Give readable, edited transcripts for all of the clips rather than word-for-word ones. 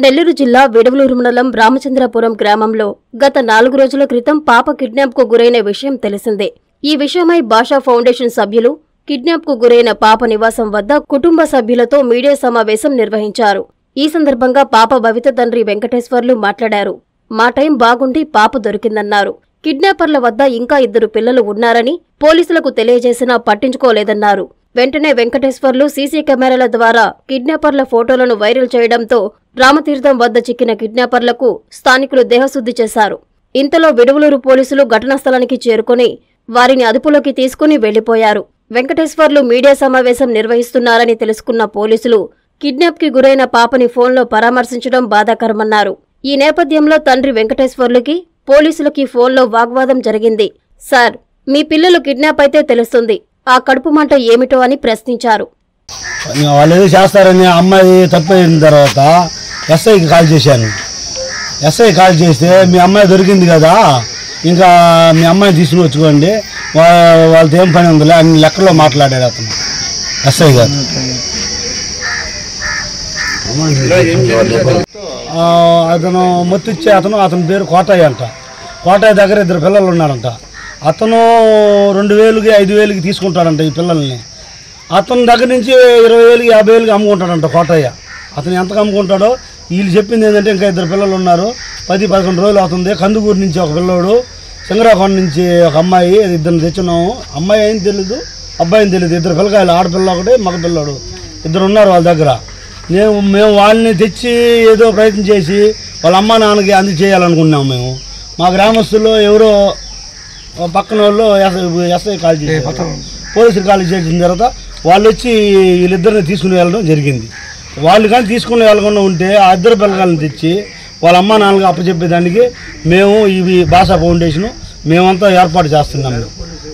నెల్లూరు జిల్లా వెడవలూరు మండలం రామచంద్రపురం గ్రామంలో గత 4 రోజుల క్రితం పాప కిడ్నాప్ కు గురైన విషయం తెలిసిందే. ఈ విషయమై భాషా ఫౌండేషన్ సభ్యులు కిడ్నాప్ కు గురైన పాప నివాసం వద్ద కుటుంబ సభ్యులతో మీడియా సమావేశం నిర్వహించారు. ఈ సందర్భంగా పాప భవిత తండ్రి వెంకటేశ్వర్లు మాట్లాడారు. మా టైం బాగుండి పాప దొరికిందన్నారు. కిడ్నాపర్ల వద్ద ఇంకా 2 పిల్లలు ఉన్నారని పోలీసులకు తెలియజేసినా పట్టించుకోలేదన్నారు. వెంటనే వెంకటేశ్వర్లు సీసీ కెమెరాల ద్వారా కిడ్నాపర్ల ఫోటోలను వైరల్ చేయడంతో రామతీర్థం వద్ద చిక్కిన కిడ్నాపర్లకు స్థానికులు దేహశుద్ధి చేశారు. ఇంతలో వెడవలూరు పోలీసులు ఘటనా స్థలానికి చేరుకుని వారిని అదుపులోకి తీసుకుని వెళ్లిపోయారు. వెంకటేశ్వర్లు మీడియా సమావేశం నిర్వహిస్తున్నారని తెలుసుకున్న పోలీసులు కిడ్నాప్ కి గురైన పాపని ఫోన్లో పరామర్శించడం బాధాకరమన్నారు. ఈ నేపథ్యంలో తండ్రి వెంకటేశ్వర్లుకి పోలీసులకి ఫోన్లో వాగ్వాదం జరిగింది. సార్, మీ పిల్లలు కిడ్నాప్ అయితే తెలుస్తుంది, ఆ కడుపు మంట ఏమిటో అని ప్రశ్నించారు. వాళ్ళు ఏదో చేస్తారని అమ్మాయి తప్పైన తర్వాత ఎస్ఐకి కాల్ చేశాను. ఎస్ఐ కాల్ చేస్తే మీ అమ్మాయి దొరికింది కదా, ఇంకా మీ అమ్మాయిని తీసుకుని వచ్చుకోండి, వాళ్ళతో ఏం పని ఉందిలే అన్ని లెక్కలో మాట్లాడారు అతను ఎస్ఐ గారు. అతను మొత్తిచ్చే అతని పేరు కోటయ్య అంట. కోటయ్య దగ్గర 2 పిల్లలు ఉన్నారంట. అతను 2000కి 5000కి తీసుకుంటాడంట ఈ పిల్లల్ని. అతని దగ్గర నుంచి 20,000కి 50,000కి అమ్ముకుంటాడంట కోటయ్య. అతను ఎంతకు అమ్ముకుంటాడో వీళ్ళు చెప్పింది ఏంటంటే ఇంకా 2 పిల్లలు ఉన్నారు, 10-11 రోజులు అవుతుంది. కందుకూరు నుంచి ఒక పిల్లోడు, సింగరాకొండ నుంచి ఒక అమ్మాయి, 2 తెచ్చున్నాము. అమ్మాయి ఏం తెలీదు, అబ్బాయిని తెలీదు. 2 పిల్లకాయలు, ఆడపిల్ల ఒకటి, మగ పిల్లోడు, 2 ఉన్నారు వాళ్ళ దగ్గర. మేము వాళ్ళని తెచ్చి ఏదో ప్రయత్నం చేసి వాళ్ళ అమ్మ నాన్నకి అందజేయాలనుకున్నాము. మేము మా గ్రామస్తుల్లో ఎవరో పక్కన వాళ్ళు ఎస్ఐ కాల్ చేశారు. పోలీసులు కాల్ చేసిన తర్వాత వాళ్ళు వచ్చి వీళ్ళిద్దరిని తీసుకుని వెళ్ళడం జరిగింది. వాళ్ళు కానీ తీసుకుని వెళ్ళకుండా ఉంటే ఆ 2 పిల్లకాయలను తెచ్చి వాళ్ళ అమ్మ నాన్నగా అప్పచెప్పేదానికి మేము ఈ భాషా ఫౌండేషను మేమంతా ఏర్పాటు చేస్తున్నాము.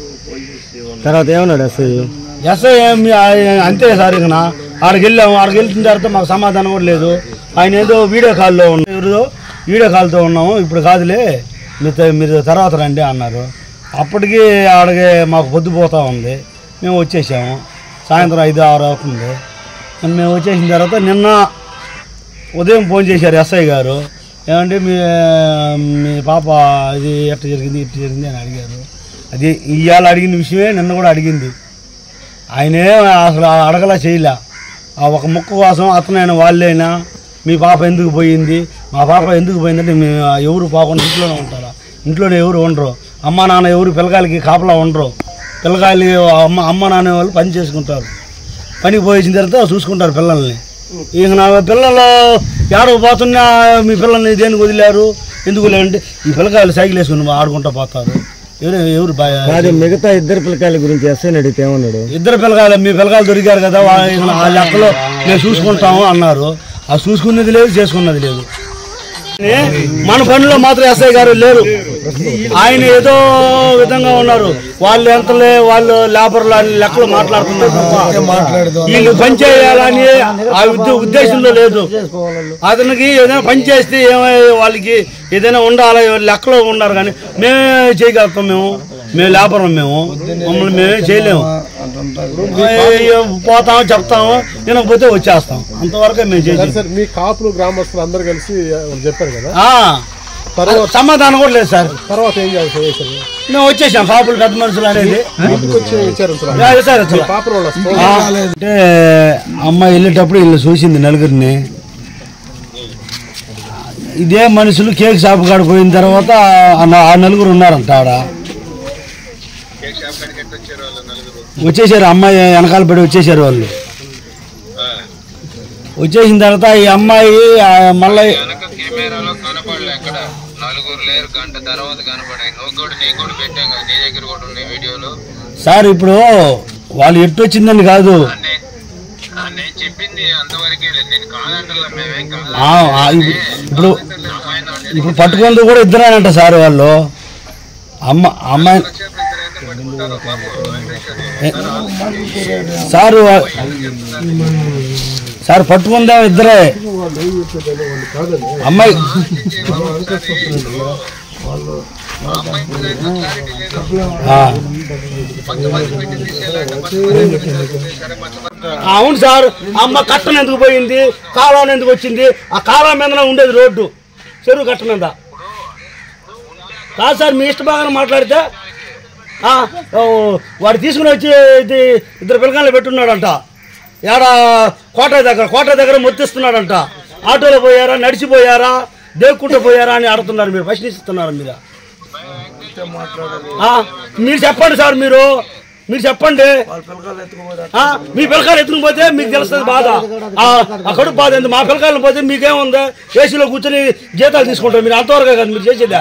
తర్వాత ఏమన్నాడు ఎస్ఐ అంతే సార్. ఇక ఆడికి వెళ్ళిన తర్వాత మాకు సమాధానం కూడా లేదు. ఆయన ఏదో వీడియో కాల్లో ఉన్నాం, ఎవరిదో వీడియో కాల్తో ఉన్నాము, ఇప్పుడు కాదులే మీరు తర్వాత రండి అన్నారు. అప్పటికి ఆడికి మాకు పొద్దుపోతూ ఉంది. మేము వచ్చేసాము. సాయంత్రం 5-6 అవుతుంది. మేము వచ్చేసిన తర్వాత నిన్న ఉదయం ఫోన్ చేశారు ఎస్ఐ గారు. ఏమంటే మీ పాప ఇది ఎట్లా జరిగింది అని అడిగారు. అది ఇవాళ అడిగిన విషయమే నిన్న కూడా అడిగింది. ఆయనే అసలు అడగలా చేయలే. ఆ ఒక ముక్క కోసం అతనైనా వాళ్ళైనా మీ పాప ఎందుకు పోయింది, మా పాప ఎందుకు పోయిందంటే మేము ఎవరు పోకుండా ఇంట్లోనే ఉంటారా, ఇంట్లోనే ఎవరు ఉండరు, అమ్మ నాన్న ఎవరు పిల్లకాయలకి కాపలా ఉండరు. పిల్లకాయలు అమ్మ నాన్న వాళ్ళు పని చేసుకుంటారు. పనికి పోయేసిన తర్వాత చూసుకుంటారు పిల్లల్ని. ఇక నా పిల్లలు ఏడవ పోతున్నా మీ పిల్లల్ని దేనికి వదిలేరు, ఎందుకు లేదంటే ఈ పిల్లకాయలు సైకిల్ వేసుకుని ఆడుకుంటూ పోతారు. ఎవరు మిగతా 2 పిల్లకాయల గురించి ఎస్ఐని అడిగితే ఏమన్నాడు? 2 పిల్లకాయలు మీ పిల్లకాయలు దొరికారు కదా, ఆ లెక్కలో మేము చూసుకుంటాము అన్నారు. ఆ చూసుకున్నది లేదు, చేసుకున్నది లేదు. మన పనిలో మాత్రం ఎస్ఐ గారు లేరు. ఆయన ఏదో విధంగా ఉన్నారు. వాళ్ళు ఎంతలే వాళ్ళు లేబర్లు అని లెక్కలు మాట్లాడుతున్నారు. వీళ్ళు పని చేయాలని ఆ ఉద్దేశంలో లేదు. అతనికి ఏదైనా పని చేస్తే వాళ్ళకి ఏదైనా ఉండాలి లెక్కలో ఉన్నారు. కానీ మేమే చేయగలుగుతాం, మేము లేబరం, మమ్మల్ని మేమే చేయలేము. పోతాము, చెప్తాము, వినకపోతే వచ్చేస్తాం, అంతవరకే మేము చేసాం. మీ కాపులు గ్రామస్తులు అందరు కలిసి చెప్పారు కదా, సమాధానం కూడా లేదు సార్. తర్వాత ఏం చేయాలి? మేము వచ్చేసాం. కాపులు పెద్ద మనుషులు అనేది అంటే అమ్మాయి వెళ్ళేటప్పుడు వీళ్ళు చూసింది నలుగురిని. ఇదే మనుషులు కేక్ షాప్ కాడ పోయిన తర్వాత ఆ నలుగురు ఉన్నారంట. ఆడ వచ్చేసారు, అమ్మాయి వెనకాల పడి వచ్చేసారు. వాళ్ళు వచ్చేసిన తర్వాత ఈ అమ్మాయి మళ్ళీ సార్ ఇప్పుడు వాళ్ళు ఎట్టు వచ్చిందని కాదు, ఇప్పుడు పట్టుకుంది కూడా 2 సార్. వాళ్ళు అమ్మాయి సార్ పట్టుకుందా 2 అమ్మాయి. మంచి మంచి అవును సార్, అమ్మ కట్టను ఎందుకు పోయింది, కాలం ఎందుకు వచ్చింది? ఆ కాలం మీద ఉండేది రోడ్డు, చెరువు కట్ట మీద కాదు సార్. మీ ఇష్ట బాగా మాట్లాడితే వాడు తీసుకుని వచ్చి ఇది 2 పిల్లకాయలు పెట్టున్నాడంట. ఏడ కోట దగ్గర మొత్తిస్తున్నాడంట. ఆటోలో పోయారా, నడిచిపోయారా, దేక్కుంటూ పోయారా అని అడుగుతున్నారు. మీరు ప్రశ్నిస్తున్నారు. మీరు చెప్పండి సార్, మీరు చెప్పండి. మీ పిల్లకాయలు ఎత్తుకుపోతే మీకు తెలుస్తుంది బాధ, ఆ కడుపు బాధ ఎందుకు? మా పిల్లకాయలు పోతే మీకేముంది? ఏసీలో కూర్చొని జీతాలు తీసుకుంటారు. మీరు అంతవరకే కదా మీరు చేసేదా?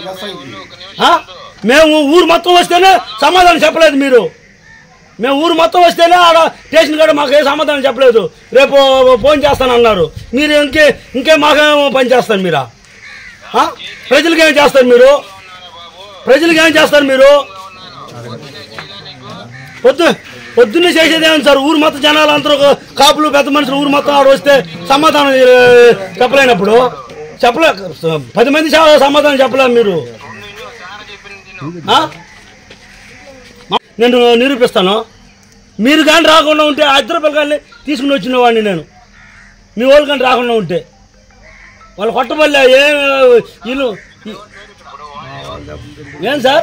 మేము ఊరు మొత్తం వస్తేనే సమాధానం చెప్పలేదు మీరు. మేము ఊరు మొత్తం వస్తేనే ఆడ స్టేషన్ కాడ మాకు ఏ సమాధానం చెప్పలేదు. రేపు ఫోన్ చేస్తానన్నారు. మీరు ఇంకే మాకేమో పని చేస్తారు మీరా? ప్రజలకేం చేస్తారు మీరు? ప్రజలకేం చేస్తారు మీరు? పొద్దున్నే చేసేదేమని సార్? ఊరు మొత్తం జనాలు అందరూ కాపులు పెద్ద మనుషులు ఊరు మొత్తం ఆడ వస్తే సమాధానం చెప్పలేనప్పుడు 10 మంది సమాధానం చెప్పలేదు మీరు. నేను నిరూపిస్తాను. మీరు కానీ రాకుండా ఉంటే ఆ 2 పిల్లకాయల్ని తీసుకుని వచ్చిన వాడిని నేను. మీ వాళ్ళు కానీ రాకుండా ఉంటే వాళ్ళు కొట్టబల్లే ఇల్లు ఏం సార్?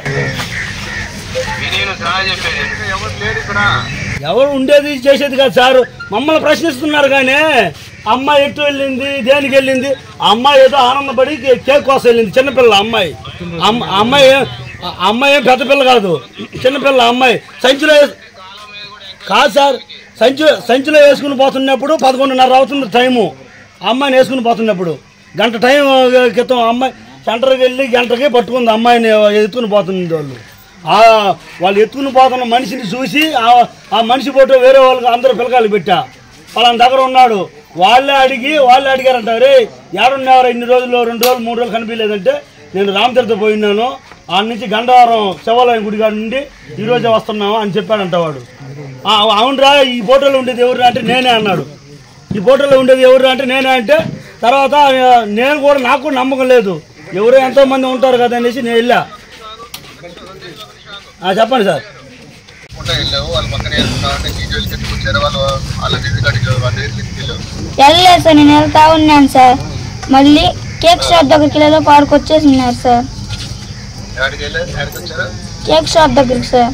ఎవరు ఉండేది చేసేది కాదు సార్. మమ్మల్ని ప్రశ్నిస్తున్నారు కానీ అమ్మాయి ఎటు వెళ్ళింది, దేనికి వెళ్ళింది? అమ్మాయి ఏదో ఆనందపడి కేక్ కోసం వెళ్ళింది. చిన్నపిల్ల అమ్మాయి. అమ్మాయి పెద్ద పిల్ల కాదు, చిన్నపిల్ల అమ్మాయి. సంచిలో కాదు సార్, సంచిలో వేసుకుని పోతున్నప్పుడు 11:30 అవుతుంది టైము. అమ్మాయిని వేసుకుని పోతున్నప్పుడు గంట టైం క్రితం అమ్మాయి సెంటర్కి వెళ్ళి గంటకి పట్టుకుంది. అమ్మాయిని ఎత్తుకుని పోతుంది. వాళ్ళు ఎత్తుకుని పోతున్న మనిషిని చూసి ఆ మనిషి ఫోటో వేరే వాళ్ళకి అందరూ పిల్లకాయలు పెట్టా. వాళ్ళ దగ్గర ఉన్నాడు. వాళ్ళే అడిగారంట, రే ఏడున్నవారు ఇన్ని రోజులు, 2 రోజులు 3 రోజులు కనిపించలేదంటే నేను రామతీర్థ పోయినాను, ఆ నుంచి గండవరం శివాలయం గుడిగాడ నుండి ఈరోజే వస్తున్నాము అని చెప్పాడంట వాడు. అవునరా, ఈ ఫోటోలో ఉండేది ఎవరు అంటే నేనే అన్నాడు. ఈ ఫోటోలో ఉండేది ఎవరు అంటే నేనే అంటే తర్వాత నేను కూడా నాకు నమ్మకం లేదు, ఎవరో ఎంతోమంది ఉంటారు కదా అనేసి నేను వెళ్ళా. చెప్పండి సార్. వెళ్ళలేదు సార్, నేను వెళ్తా ఉన్నాను సార్. మళ్ళీ కేక్ షాప్ దగ్గరికి వెళ్ళి పార్క్ వచ్చేసినారు సార్. కేక్ షాప్ దగ్గరికి సార్.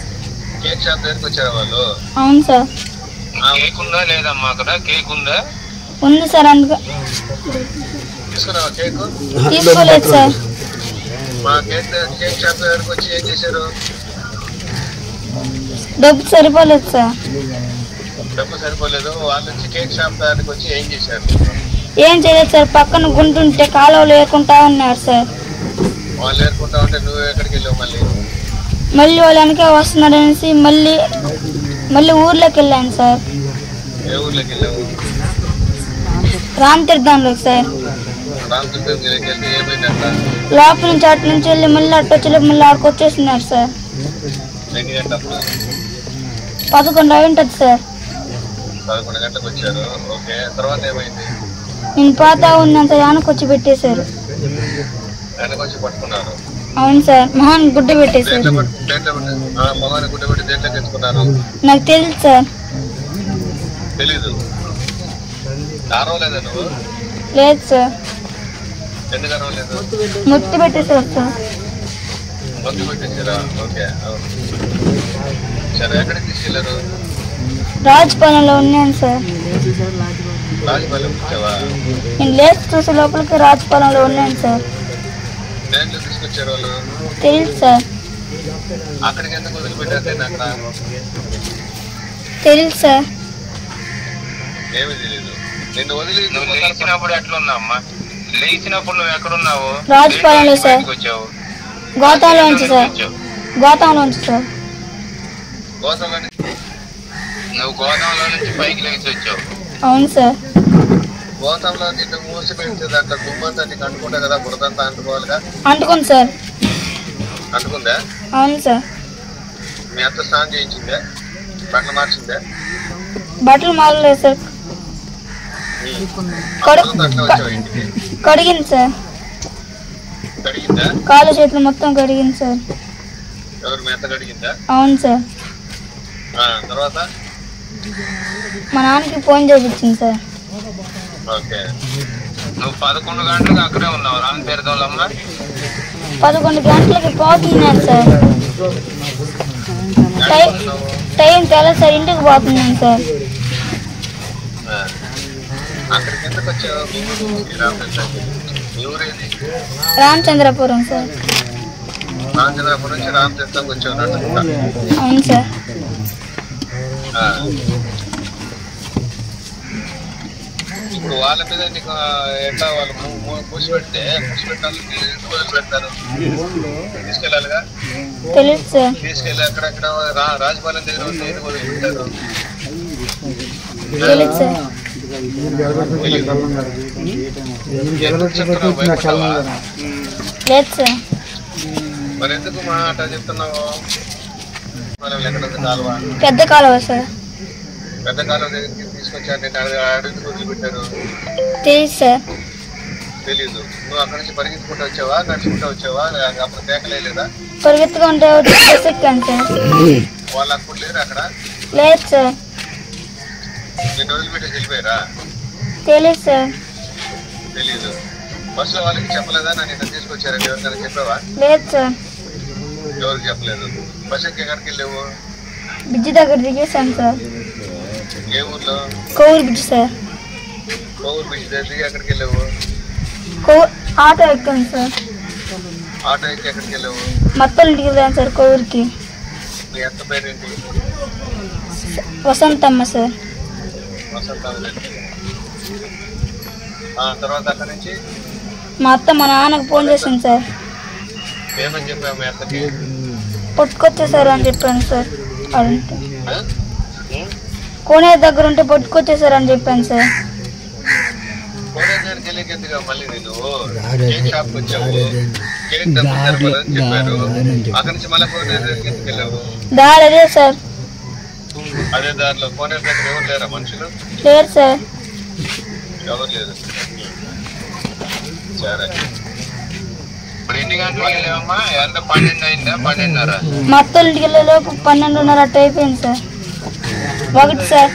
అవును సార్. ఉంది సార్, అందుకు తీసుకోలేదు సార్. డబ్బు సరిపోలేదు సార్. ఏం చేయలేదు సార్, పక్కన గుంటుంటే కాలువలు ఏరుకుంటా ఉన్నారు సార్. మళ్ళీ వాళ్ళు వెనక వస్తున్నాడు అనేసి మళ్ళీ ఊర్లోకి వెళ్ళాను సార్. రామతీర్థంలోకి సార్. లోపల నుంచి అటు నుంచి వెళ్ళి మళ్ళీ అటు వచ్చి మళ్ళీ ఆడికి వచ్చేస్తున్నారు సార్. 11 అయి ఉంటుంది సార్. నేను పోతా ఉన్నాను సార్, వెనక్కి వచ్చి పెట్టేశారు. అవును సార్, మొహాన్ గుడ్డ పెట్టేశారు. నాకు తెలుసు సార్. లేదు సార్, ముట్టి పెట్టేశారు సార్. రాజపాలెంలో ఉన్నాను సార్. నేను లేచి చూసే లోపలికి రాజపాలెంలో ఉన్నాను సార్. తెలుసు సార్. తెలుసు సార్. రాజపాలెంలో సార్. గోతాంలో ఉంచి సార్. గోతాంలో ఉంచి సార్. నువ్వు గోదాంలో నుంచి పైకి లేచి వచ్చావు. అవును సార్. గోదాంలో నిన్ను మూసి పెడితే దాంట్లో దుమ్మంతా నీకు అంటుకుంటా కదా, బురదంతా అంటుకోవాలిగా. అంటుకుంది సార్. అంటుకుందా? అవును సార్. మీ అంత స్నానం చేయించిందే? బట్టలు మార్చిందే? బట్టలు మారలేదు సార్. కడిగింది సార్. కడిగిందా? కాళ్ళు చేతులు మొత్తం కడిగింది సార్. ఎవరు మీ అంత కడిగిందా? అవును సార్. తర్వాత మా నాన్నకి ఫోన్ చేయించింది సార్. ఓకే, నువ్వు 11 గంటలకు అక్కడే ఉన్నావు రామతీర్థంలమ్మ? 11 గంటలకి పోతున్నాను సార్. టైం తెలదు సార్, ఇంటికి పోతున్నాను సార్. అక్కడికి ఎందుకు వచ్చావు? ఊరేది? రామచంద్రపురం సార్. రామచంద్రపురం నుంచి రామతీర్థంకి వచ్చావు? అవును సార్. ఇప్పుడు వాళ్ళ మీద నీకు ఎట్లా వాళ్ళు పూసిపెట్టాలి పెడతారు, తీసుకెళ్ళాలిగా? తెలియదు సార్. తీసుకెళ్ళి అక్కడక్కడ రాజపాలెం దగ్గర వదిలిపెట్టారు. తెలియదు సార్. లేదు సార్. మరి ఎందుకు మాట చెప్తున్నావు? పెద్ద కాలువ సార్. పెద్ద కాలం దగ్గరికి తీసుకొచ్చారు, నేను అడిగి వదిలిపెట్టారు. తెలియదు సార్. తెలీదు. నువ్వు అక్కడి నుంచి పరిగెత్తుకుంటూ వచ్చావా, నడుచుకుంటూ వచ్చావా? అప్పుడు కేకలేదా? పరిగెత్తుకుంటే ఎక్కాను సార్. వాళ్ళు అప్పుడు లేరు అక్కడ? లేదు సార్. నేను వదిలిపెట్టేసి వెళ్ళిపోయారా? తెలియదు సార్. తెలీదు. బస్సులో వాళ్ళకి చెప్పలేదా నన్ను ఇక్కడ తీసుకొచ్చారని? ఎవరికైనా చెప్పావా? లేదు సార్. ఎవరికి చెప్పలేదు. బస్సు ఎక్కి ఎక్కడికి వెళ్ళావు? బ్రిడ్జి దగ్గర దిగేసాను సార్. ఏ ఊర్లో? Kovur bridge sir. Kovur beach దగ్గర దిగి ఎక్కడికి వెళ్ళావు? ఆటో ఎక్కాను సార్. ఆటో ఎక్కి ఎక్కడికి వెళ్ళావు? మొత్తం ఇంటికి వెళ్ళాను సార్ కోవూరుకి. నీ ఎంత పేరేంటి? వసంతమ్మ సార్. తర్వాత అక్కడి నుంచి మా అత్త మా నాన్నకు ఫోన్ చేసింది సార్. ఏమని చెప్పావు మీ అత్తకి? పట్టుకొచ్చేసారు అని చెప్పాను సార్. అదంటే కోనేరు దగ్గర ఉంటే పట్టుకొచ్చేసారు అని చెప్పాను సార్. కోనేరు దగ్గరికి వెళ్ళి ఎందుకు మళ్ళీ నేను కేక్ షాప్కి వచ్చావు, కేక్ చెప్పారు. అక్కడి నుంచి మళ్ళీ కోనేరు దగ్గరికి ఎందుకు వెళ్ళావు? దారి అదే సార్. అదే దారిలో కోనేరు దగ్గర ఎవరు లేరా మనుషులు? లేరు సార్. ఎవరు లేదు. సరే, ఇప్పుడు ఎన్ని గంటలకు వెళ్ళావమ్మా? ఎంత 12 అయిందా? 12:30? మా అత్త ఇంటికి వెళ్ళేలోపు 12:30 అట్ట అయిపోయింది సార్. 1 సార్.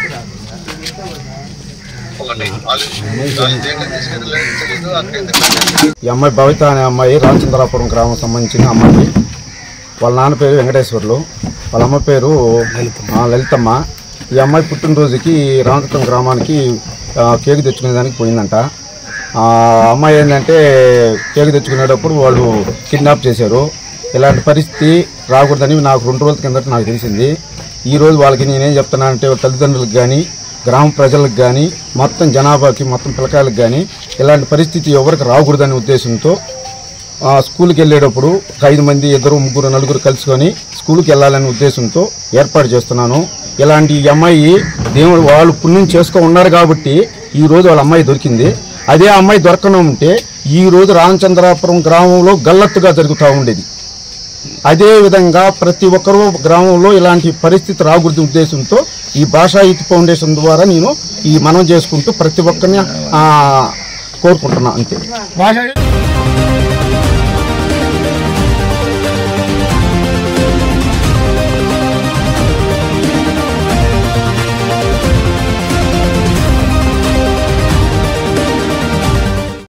ఈ అమ్మాయి భవిత అనే అమ్మాయి రామచంద్రాపురం గ్రామం సంబంధించిన అమ్మాయి. వాళ్ళ నాన్న పేరు వెంకటేశ్వర్లు, వాళ్ళ అమ్మ పేరు లలితమ్మ. ఈ అమ్మాయి పుట్టినరోజుకి రామచంద్రం గ్రామానికి కేక్ తెచ్చుకునేదానికి పోయిందంట. అమ్మాయి ఏంటంటే కేక్ తెచ్చుకునేటప్పుడు వాళ్ళు కిడ్నాప్ చేశారు. ఇలాంటి పరిస్థితి రాకూడదని నాకు 2 రోజుల కిందట నాకు తెలిసింది. ఈరోజు వాళ్ళకి నేనేం చెప్తున్నానంటే తల్లిదండ్రులకు కానీ గ్రామ ప్రజలకు కానీ మొత్తం జనాభాకి మొత్తం పిల్లకాయలకు కానీ ఇలాంటి పరిస్థితి ఎవరికి రాకూడదనే ఉద్దేశంతో స్కూల్కి వెళ్ళేటప్పుడు 5 మంది 2, 3, 4 కలుసుకొని స్కూల్కి వెళ్ళాలనే ఉద్దేశంతో ఏర్పాటు చేస్తున్నాను. ఇలాంటి అమ్మాయి దేవుడు వాళ్ళు పుణ్యం చేసుకో ఉన్నారు కాబట్టి ఈరోజు వాళ్ళ అమ్మాయి దొరికింది. అదే అమ్మాయి దొరకను ఉంటే ఈరోజు రామచంద్రాపురం గ్రామంలో గల్లత్తుగా జరుగుతూ ఉండేది. అదేవిధంగా ప్రతి ఒక్కరూ గ్రామంలో ఇలాంటి పరిస్థితి రాకూడదు ఉద్దేశంతో ఈ భాషా యూత్ ఫౌండేషన్ ద్వారా నేను ఈ మనం చేసుకుంటూ ప్రతి ఒక్కరిని కోరుకుంటున్నా అంతే.